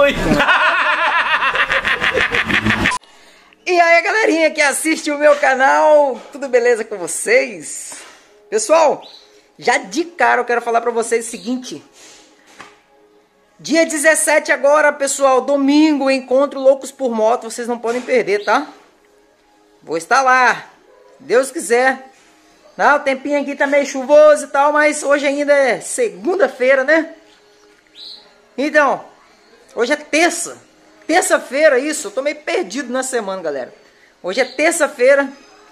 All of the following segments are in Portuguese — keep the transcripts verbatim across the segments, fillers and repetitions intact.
Oi! E aí, galerinha que assiste o meu canal, tudo beleza com vocês? Pessoal, já de cara eu quero falar pra vocês o seguinte. Dia dezessete agora, pessoal, domingo, encontro Loucos por Moto, vocês não podem perder, tá? Vou estar lá, se Deus quiser. Não, o tempinho aqui tá meio chuvoso e tal, mas hoje ainda é segunda-feira, né? Então, hoje é terça. Terça-feira, isso, eu tô meio perdido na semana, galera. Hoje é terça-feira.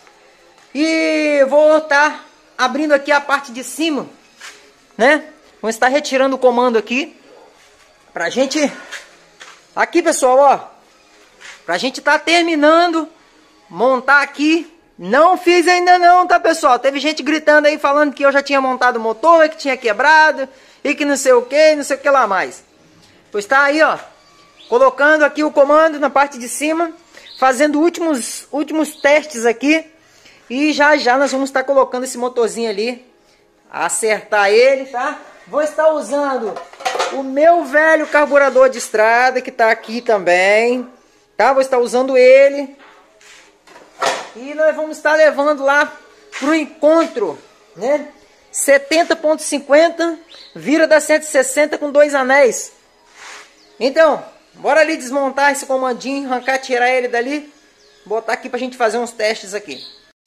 E vou estar abrindo aqui a parte de cima, né? Vou estar retirando o comando aqui. Pra gente... Aqui, pessoal, ó. Pra gente tá terminando. Montar aqui. Não fiz ainda não, tá, pessoal? Teve gente gritando aí, falando que eu já tinha montado o motor, que tinha quebrado. E que não sei o que, não sei o que lá mais. Pois tá aí, ó. Colocando aqui o comando na parte de cima. Fazendo últimos, últimos testes aqui. E já já nós vamos estar colocando esse motorzinho ali. Acertar ele, tá? Vou estar usando o meu velho carburador de estrada, que tá aqui também. Tá? Vou estar usando ele. E nós vamos estar levando lá pro encontro, né? setenta ponto cinquenta, vira da cento e sessenta com dois anéis. Então, bora ali desmontar esse comandinho, arrancar, tirar ele dali, botar aqui pra gente fazer uns testes aqui.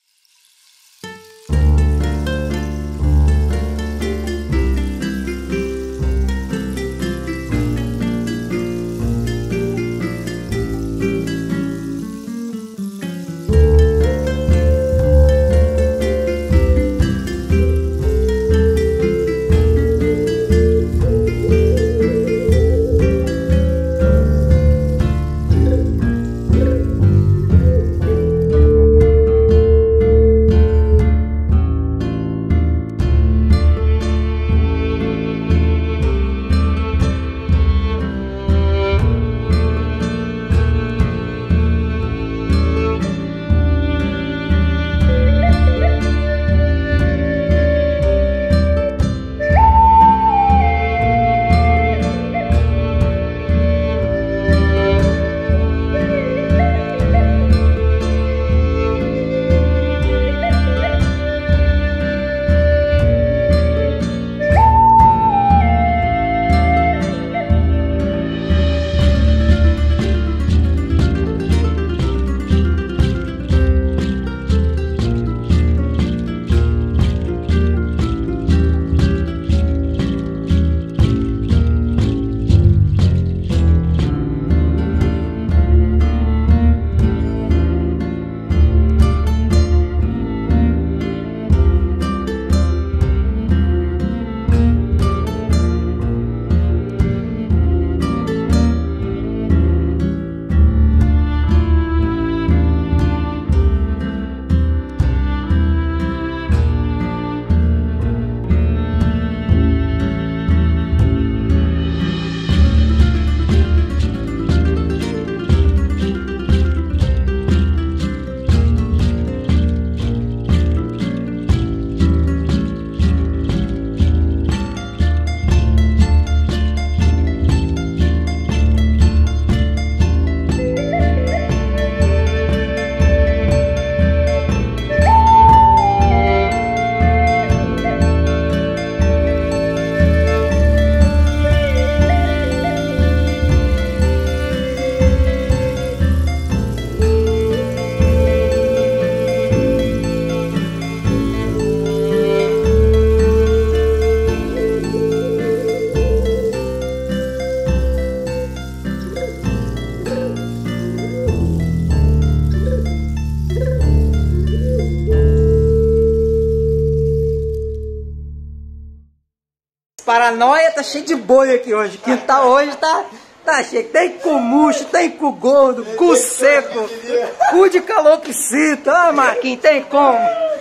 Paranoia tá cheio de boi aqui hoje. Quintal hoje tá, tá cheio. Tem cu murcho, tem cu gordo, cu seco, cu de calopsita. Ah, Marquinhos, tem como?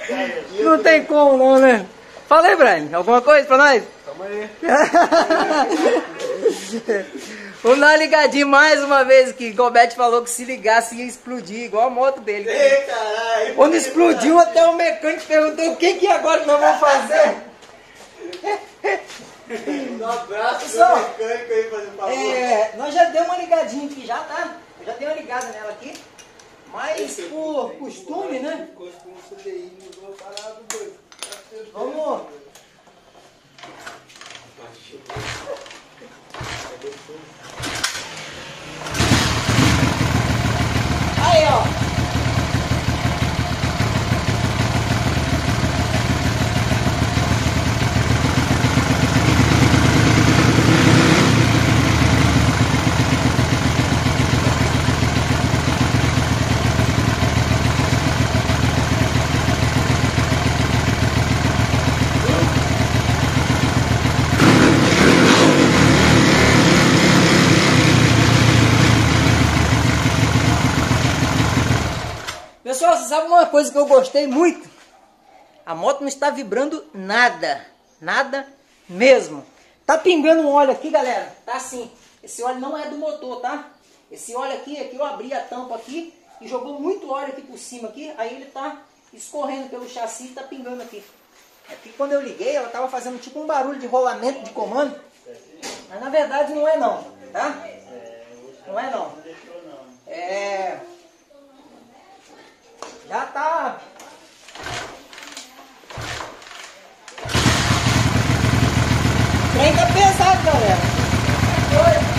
Não tem como não, né? Fala aí, Brian, alguma coisa pra nós? Tamo aí. Vamos dar uma ligadinha mais uma vez aqui. O Gobete falou que se ligasse ia explodir, igual a moto dele. Ei, caralho. Quando explodiu, até o mecânico perguntou o que que agora nós vamos fazer? Um abraço pessoal, pro mecânico aí, fazer um favor. É, nós já demos uma ligadinha aqui já, tá? Eu já dei uma ligada nela aqui. Mas por costume, né? Vamos. Aí, ó. Pessoal, você sabe uma coisa que eu gostei muito? A moto não está vibrando nada. Nada mesmo. Tá pingando um óleo aqui, galera. Tá assim. Esse óleo não é do motor, tá? Esse óleo aqui, aqui eu abri a tampa aqui e jogou muito óleo aqui por cima aqui. Aí ele tá escorrendo pelo chassi e tá pingando aqui. Aqui quando eu liguei, ela tava fazendo tipo um barulho de rolamento de comando. Mas na verdade não é não, tá? Não é não. É... Já tá. O trem tá pesado, galera. Foi.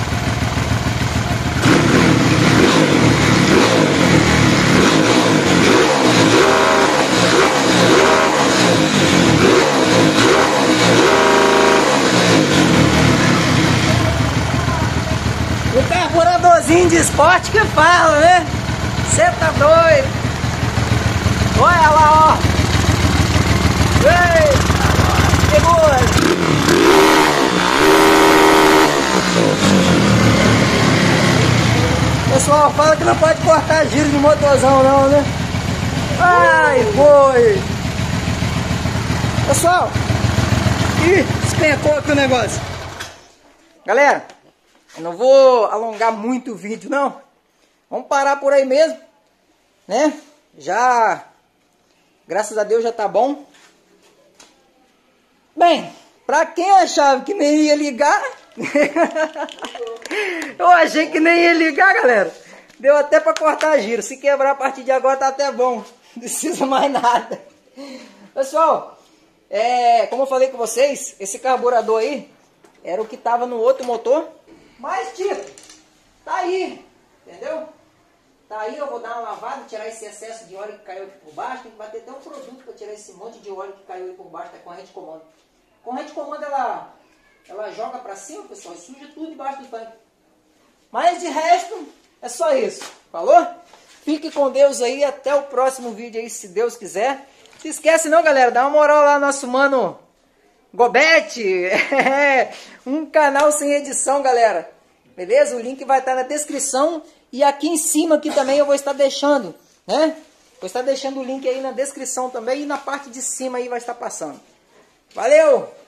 O carburadorzinho de esporte que fala, né? Você tá doido? Olha lá, ó. Ei, segura. Pessoal, fala que não pode cortar giro de motorzão não, né? Ai, foi. Pessoal, ih, despencou aqui o negócio. Galera, eu não vou alongar muito o vídeo, não. Vamos parar por aí mesmo, né? Já... Graças a Deus já tá bom. Bem, pra quem achava que nem ia ligar, eu achei que nem ia ligar, galera. Deu até pra cortar giro. Se quebrar a partir de agora tá até bom. Não precisa mais nada. Pessoal, é, como eu falei com vocês, esse carburador aí era o que tava no outro motor. Mas, tipo, tá aí, entendeu? Tá aí, eu vou dar uma lavada, tirar esse excesso de óleo que caiu aqui por baixo. Tem que bater até um produto para tirar esse monte de óleo que caiu aí por baixo da corrente de comando. A corrente de comando, ela, ela joga para cima, pessoal, e suja tudo debaixo do tanque. Mas de resto, é só isso. Falou? Fique com Deus aí, até o próximo vídeo aí, se Deus quiser. Se esquece não, galera, dá uma moral lá no nosso mano Gobete. Um canal sem edição, galera. Beleza? O link vai estar na descrição. E aqui em cima aqui também eu vou estar deixando, né? Vou estar deixando o link aí na descrição também e na parte de cima aí vai estar passando. Valeu!